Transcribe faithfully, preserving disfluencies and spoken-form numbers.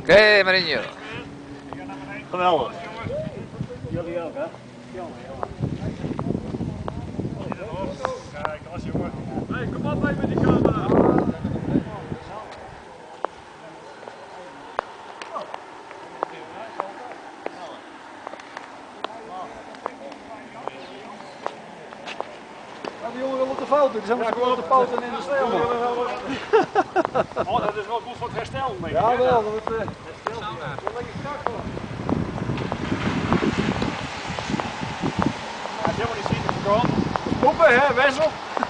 Oké, Marinho. Geweldig. Jullie ook, hè? Jongen, jongen. Kijk, als jongen. Hé, hey, kom op even met die camera. Ja, die jongen wil op de foto, die zijn gewoon op de poot en in de sneeuw. Oh, dat is wel goed voor het herstel, denk ik. Ja, wel, dat wordt uh, herstel. Ja. Dat is lekker strak hoor. Ja, helemaal niet zien, gewoon. Poepen, hè, Wessel?